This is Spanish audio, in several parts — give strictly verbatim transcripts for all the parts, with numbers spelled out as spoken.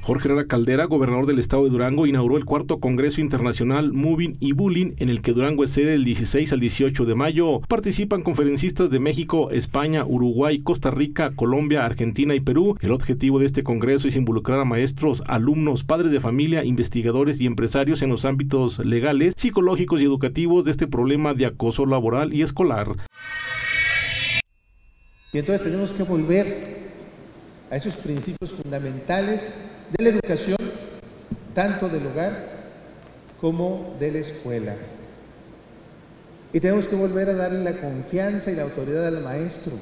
Jorge Herrera Caldera, gobernador del estado de Durango, inauguró el cuarto Congreso Internacional Moving y Bullying, en el que Durango es sede del dieciséis al dieciocho de mayo. Participan conferencistas de México, España, Uruguay, Costa Rica, Colombia, Argentina y Perú. El objetivo de este congreso es involucrar a maestros, alumnos, padres de familia, investigadores y empresarios en los ámbitos legales, psicológicos y educativos de este problema de acoso laboral y escolar. Y entonces tenemos que volver a esos principios fundamentales de la educación, tanto del hogar como de la escuela. Y tenemos que volver a darle la confianza y la autoridad al maestro.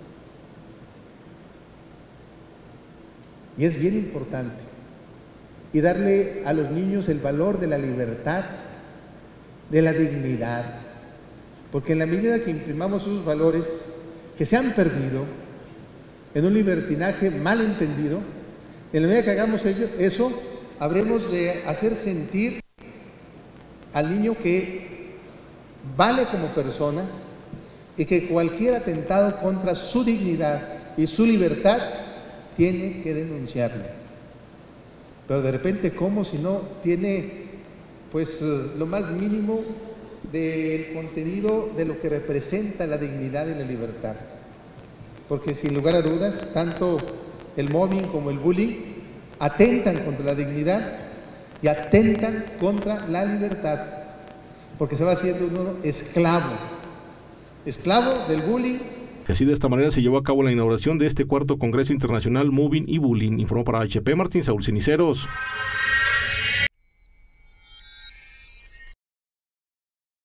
Y es bien importante. Y darle a los niños el valor de la libertad, de la dignidad. Porque en la medida que imprimamos esos valores que se han perdido en un libertinaje mal entendido, en la medida que hagamos ello, eso, habremos de hacer sentir al niño que vale como persona y que cualquier atentado contra su dignidad y su libertad tiene que denunciarlo. Pero de repente, ¿cómo si no tiene pues lo más mínimo del contenido de lo que representa la dignidad y la libertad? Porque sin lugar a dudas, tanto el mobbing como el bullying atentan contra la dignidad y atentan contra la libertad, porque se va haciendo uno esclavo, esclavo del bullying. Así, de esta manera se llevó a cabo la inauguración de este cuarto Congreso Internacional Moving y Bullying. Informó para H P Martín Saúl Ceniceros.